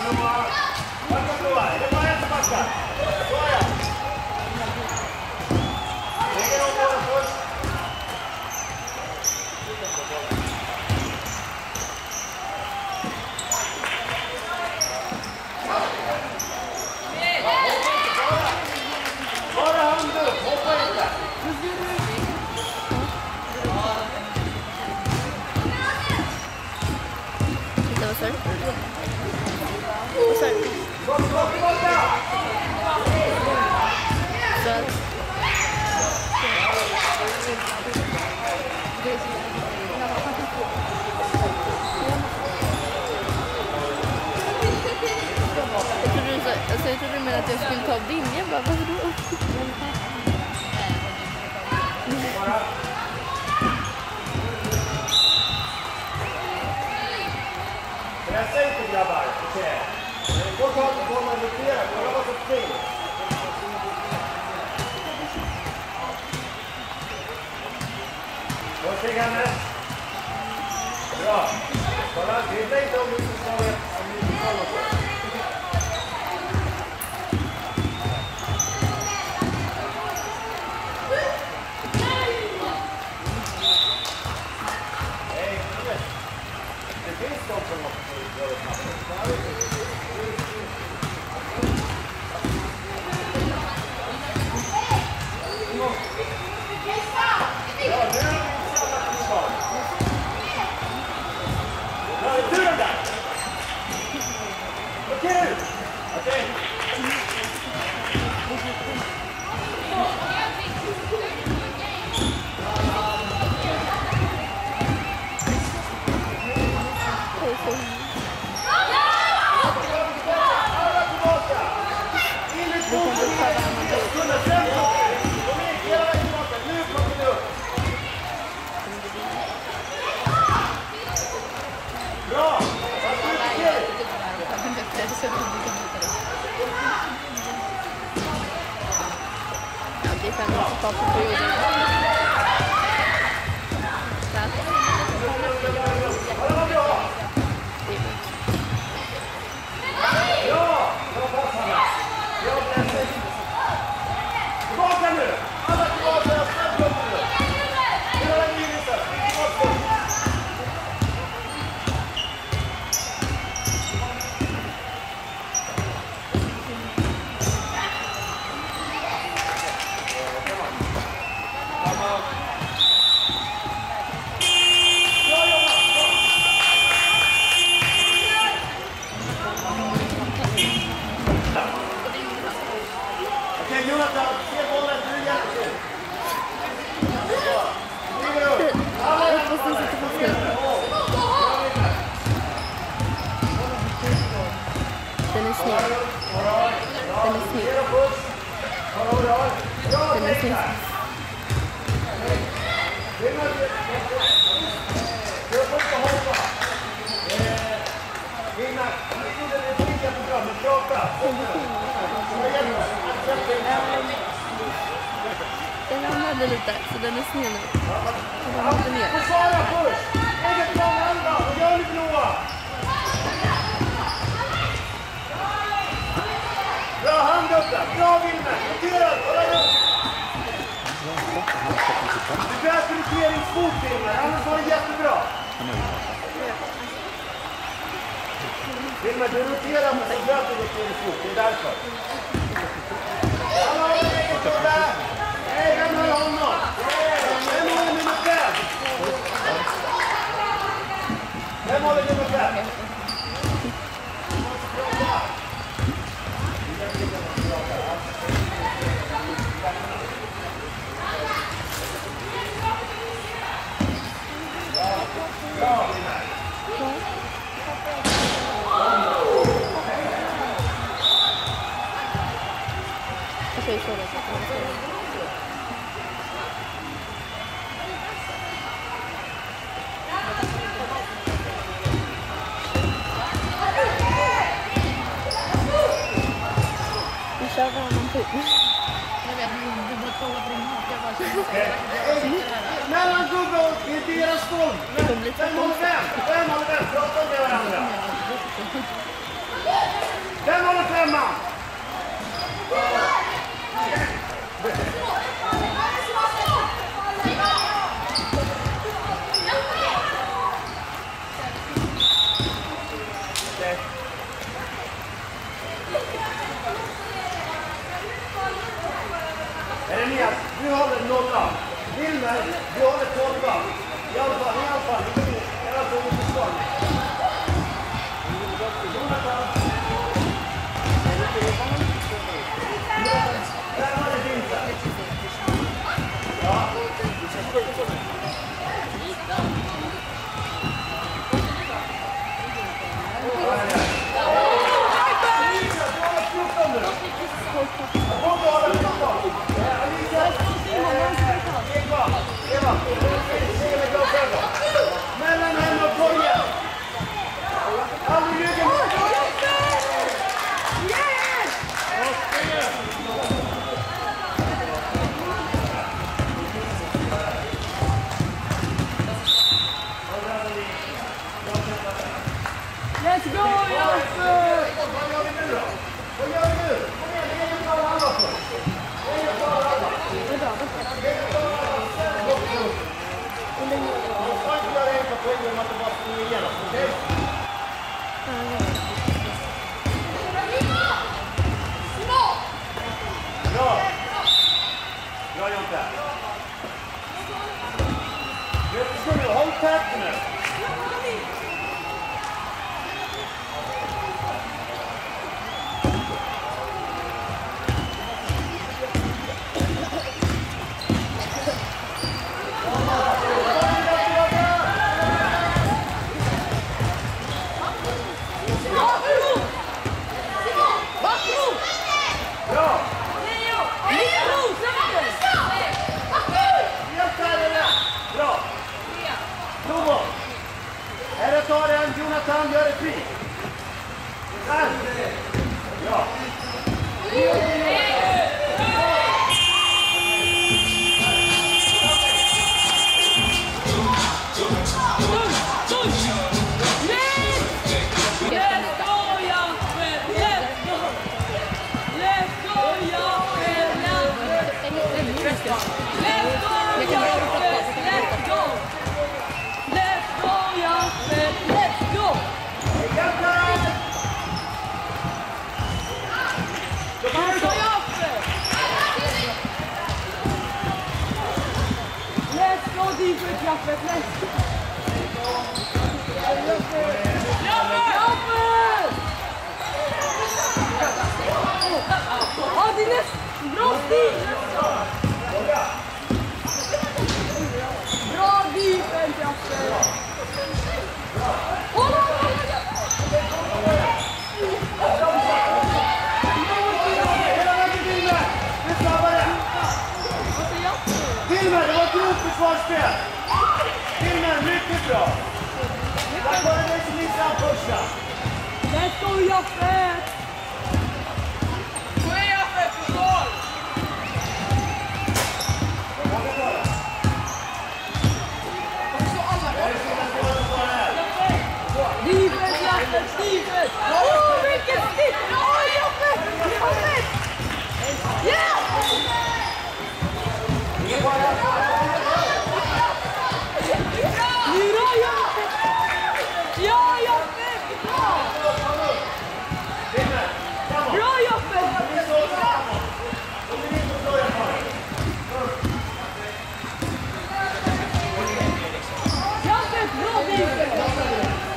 Jag trodde du menade att jag skulle ta av din. Jag bara, varför då? Pressa inte grabbar, okej. Gå ta på bollen och rotera, kolla vad som spring. Gå till henne. Bra. Kolla, det är inte om du ska ta det. Den ramlade lite, så den är sned nu. Den ramlade ner. Bra hand upp där. Bra Wilmer. Noterad. Du behöver noteringsfot Wilmer. Annars var det jättebra. Wilmer, du roterar men du behöver noteringsfot. Det är därför. Hallå, det är där. Hej, vem har honom? Vem håller nummer 5? Vem håller nummer 5? Okej, så är det. Vi kör varannan tid. Jag vet inte, du bara kollar på din mat. Jag bara känner Mellan gubbe och det är deras skål. Vem håller vem? Vem håller vem? Prata med varandra. en man! Elenias, du håller nolla. Wilmer, du håller 12. I alla fall. Det är alltså motstånd. Där var det fint där. Ja. Mellan henne och korgen! Aldrig ryggen! Let's go, Jasper! Vad gör vi nu då? Vad gör vi nu? Kom igen, det är ju bara alla för. Det är ju bara alla. Det är bara alla. Jag får inte göra enkla poäng om att det bara står igenom, okej? Bra! Bra Jonte! Nu, håll tätt nu! Jonathan gör ett pris. Där! Ja. Jaffet, let's go! Ja, det är nästan bra stil! Bra defense, Jaffet! Håll on! Wilmer, det var ett grovt försvarsspel! Wilmer, mycket bra! Tack vare dig som missade första! Let's go, Jaffet! Kom igen, Jaffet, försvar! Defense, Jaffet, defense! Åh, vilken stick! Åh, Jaffet! Jaffet! Yeah! Bra, Jaffet! Ja, Jaffet! Bra! Bra, Jaffet! Jaffet, bra defense!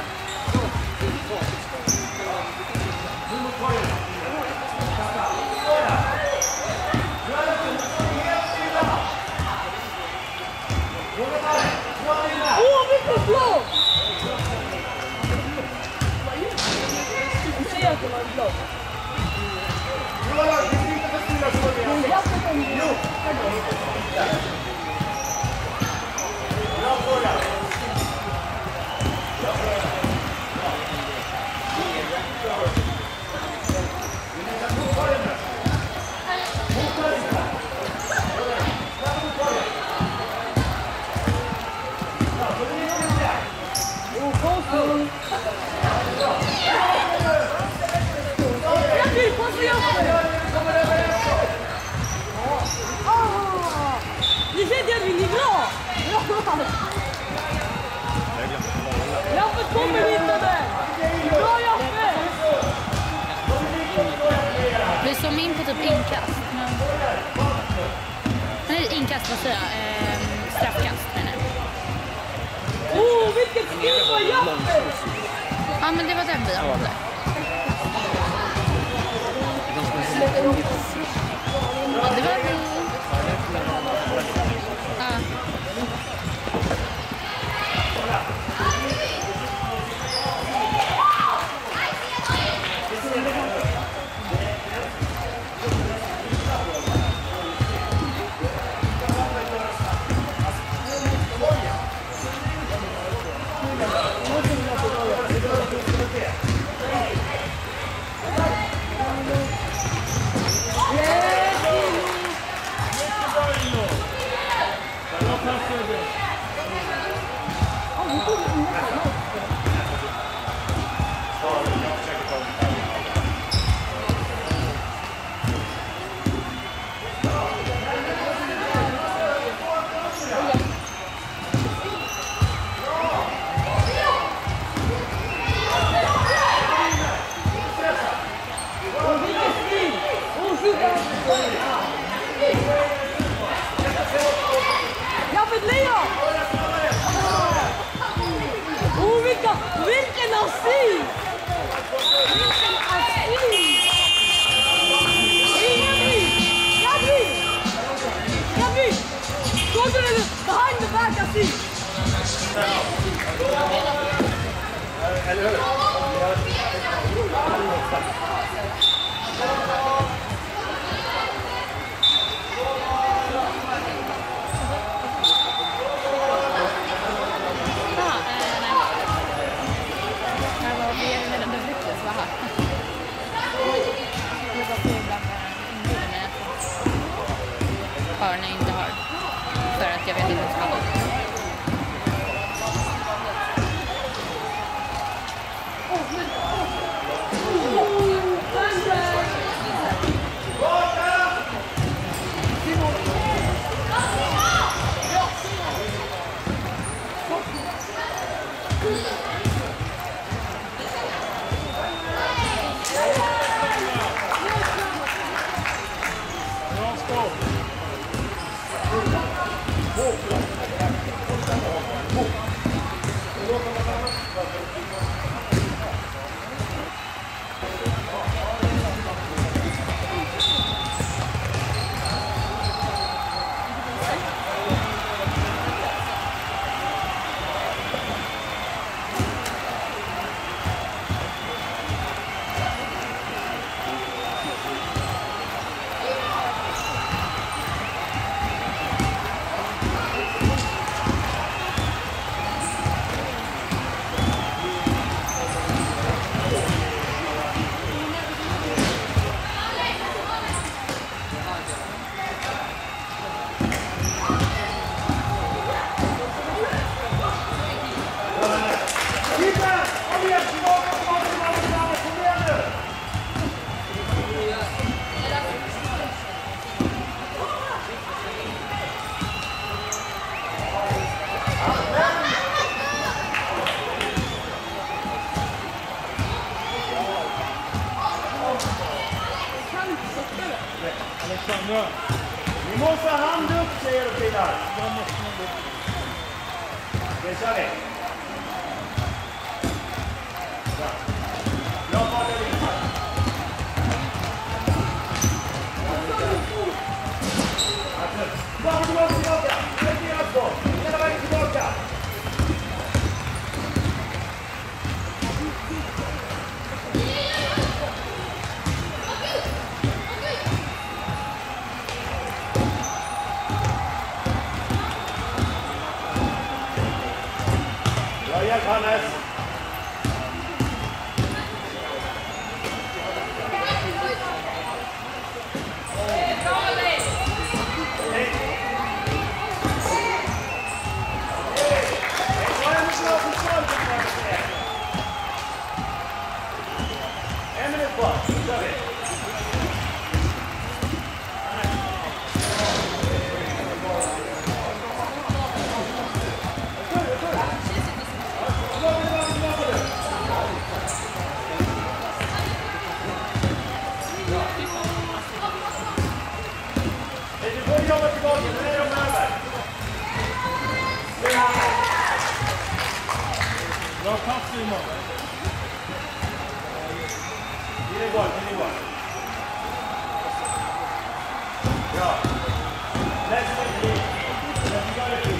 Åh, vilket blå! Du ser att det var en blå. Men Jaffet är en blå. Jag vill på Jappe kommer hit med det! Bra Jappe! Vi som in på typ inkast. Nej, inkast, vad säger jag? Straffkast menar jag. Vilket skill var Jappe! Ja, men det var den vi hade. Ja, det var vi. Ja. Vilken assist! Vilken assist! Gabby! Go to the behind the back assist! Eller hur? När jag inte har, för att jag vet inte vad jag ska. Alexandra! Ni måste ha hand upp, säger du killar! Det kör vi! Bra fart över in! Bara tillbaka! Lägg ner alltså! Hela vägen tillbaka! jobbar tillbaka, nu är de över. Bra pass Simon. Det är bra. Bra. Let's go. Let's go.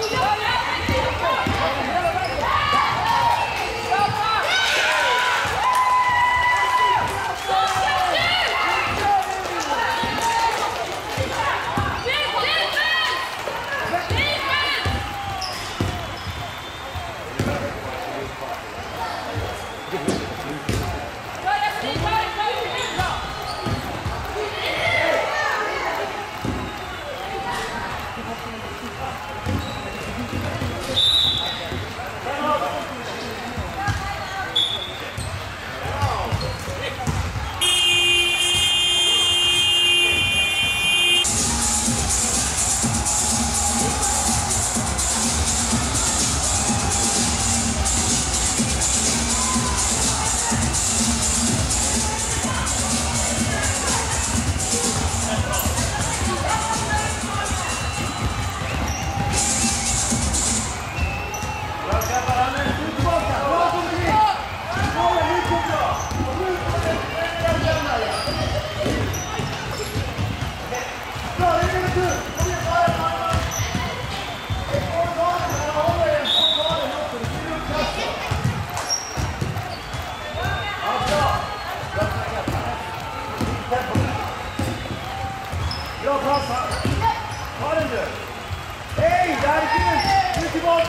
Bra pass här. Ta den du. Hej, där är kul. Nu tillbaka.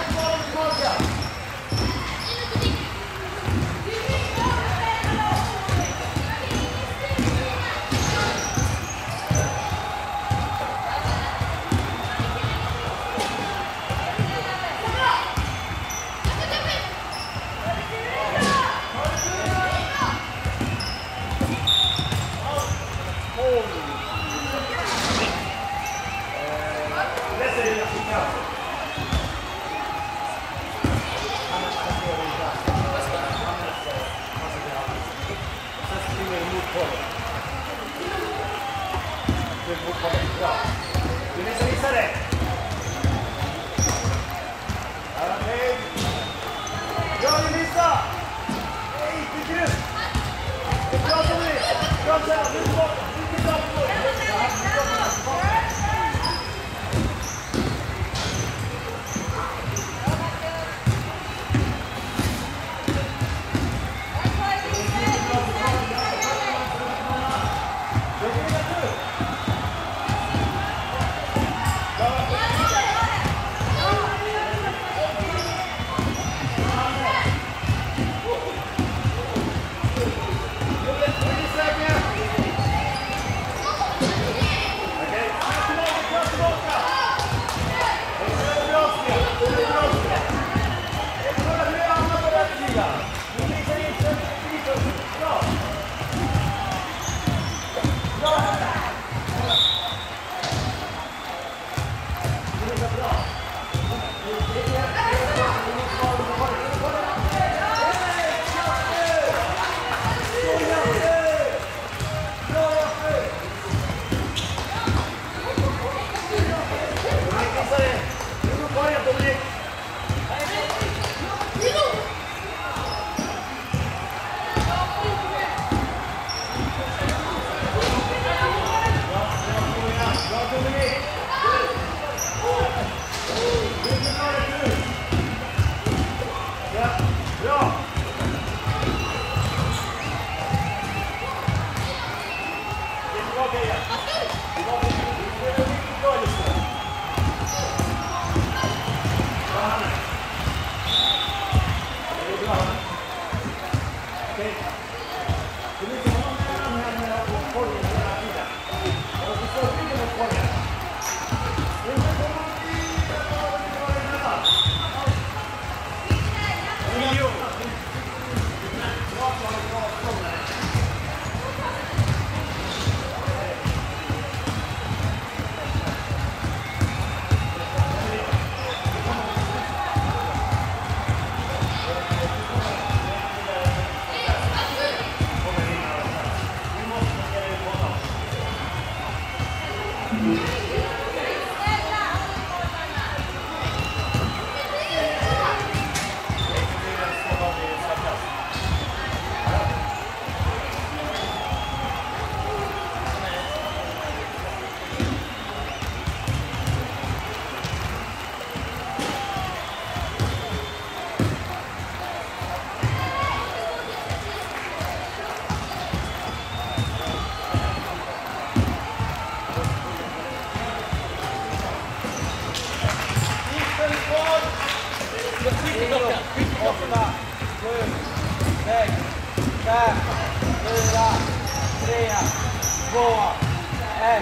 Du visa det. Bra Lisa! Hej, det är grymt! Bra Tommy! Bra Kjell! Nu tillbaka! Bra 9, 8, 7, 6, 5, 4, 3, 2, 1.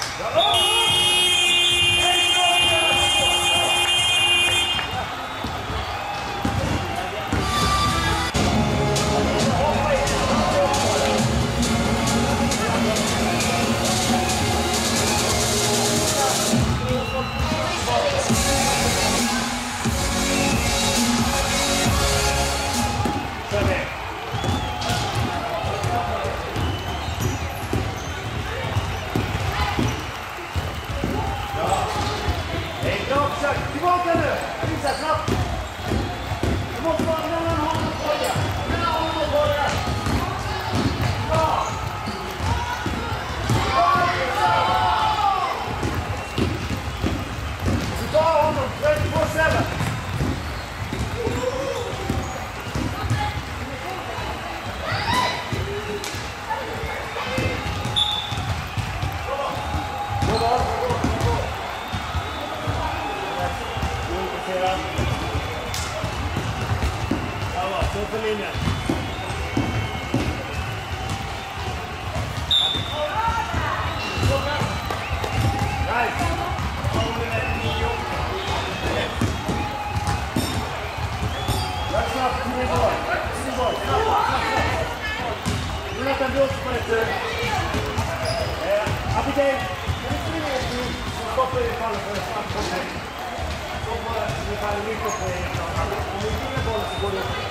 Tillbaka nu! Visa snabbt! Du måste vara mellan honom och Borja! Mellan honom och Borja! Bra! Så ta honom! 24/7! Stå på linjen. Right. That's not the new boy. New boy. Du låter en blås på ett tur. Abigail, kan du springa ett tur? Så stoppar vi fallet för ett snabbt kontext. Så får vi falla mycket på en. Om vi vinner bollen så går det upp.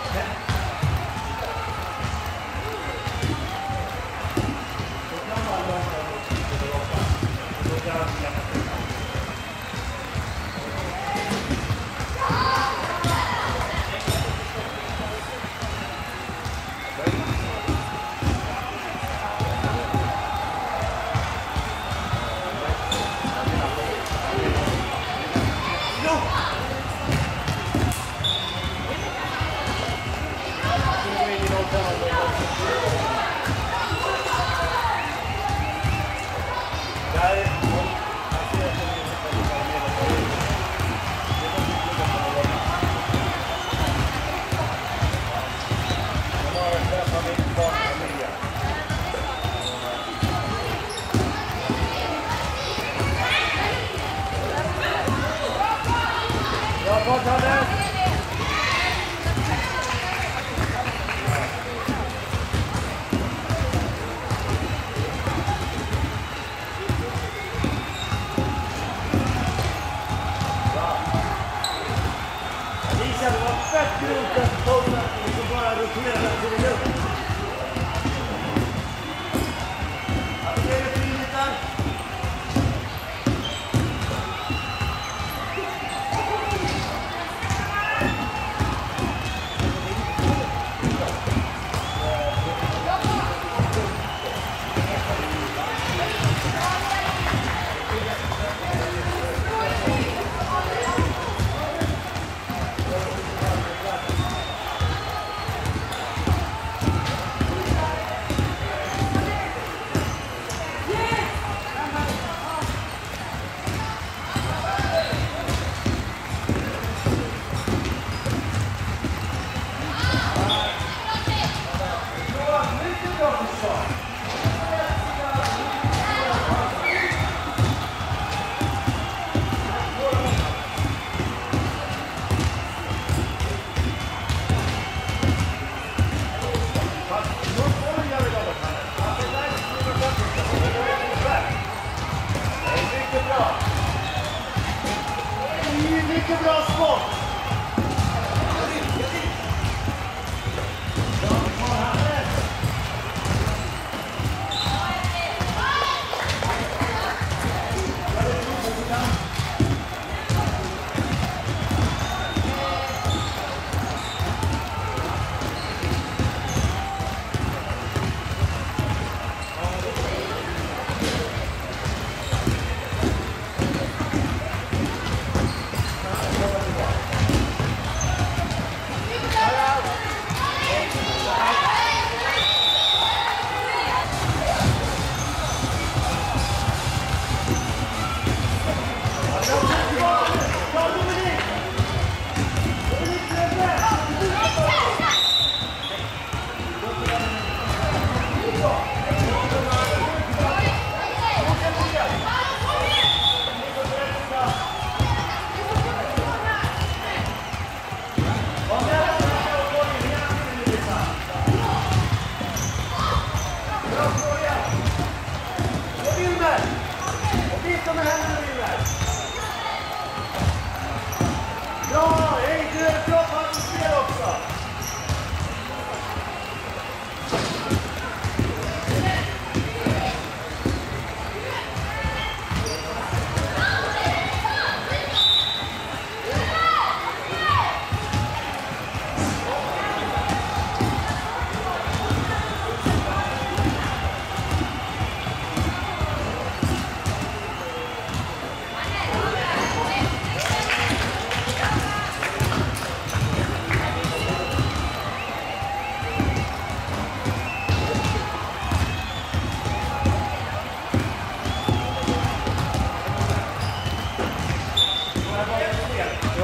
Mycket bra sport!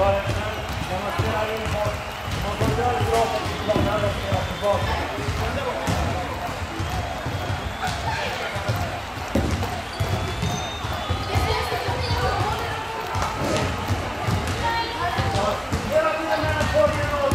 När man spelar in man får göra det bra på planen och spela tillbaka. Hela tiden mellan bollen och